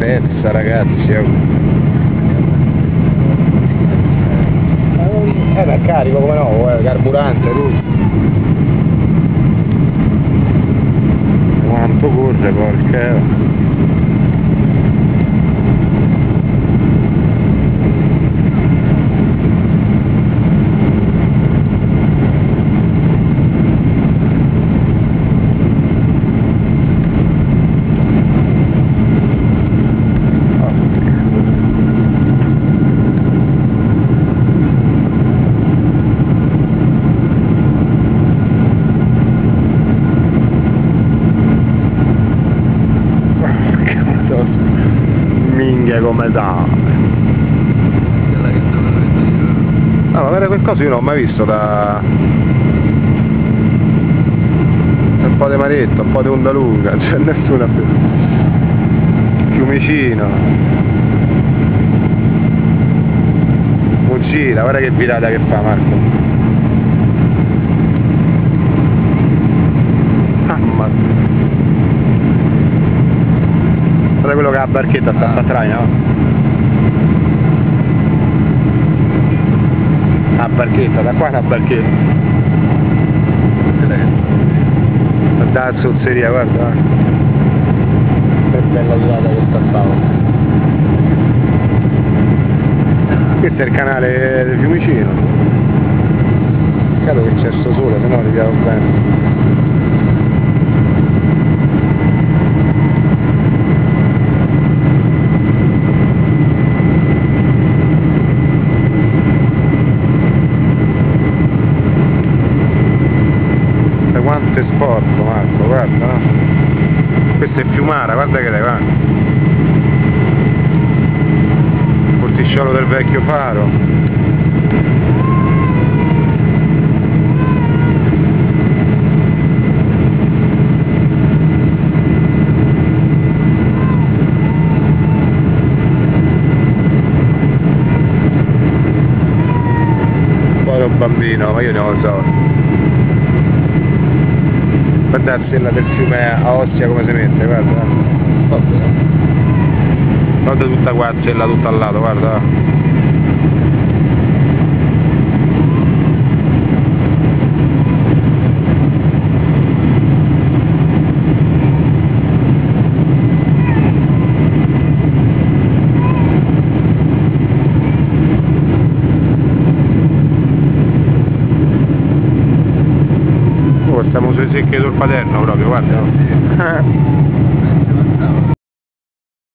pezza, ragazzi. Era carico come no, carburante, tutto. Quanto corre, porca. Minchia come da. No, ma guarda quel coso io non l'ho mai visto da un po' di maretta, un po' di onda lunga, c'è nessuna più. Fiumicino. Gira, guarda che virata che fa, Marco. Mamma mia. Guarda quello che ha la barchetta sta a traina, no? La barchetta, da qua è una barchetta. Guarda la zozzeria, guarda. Che bella virata che sta stava. Questo è il canale del Fiumicino. Peccato che c'è sto sole, se no li piavo bene. Quanto è sporco, Marco, guarda, no? Questo è Fiumara, guarda che dai, guarda. Porticciolo del vecchio faro. Povero bambino, ma io non lo so. Guarda la stella del fiume a Ostia come si mette, guarda. Guarda tutta qua, stella tutta al lato, guarda. Stiamo sui secchi sul Paterno proprio, guarda.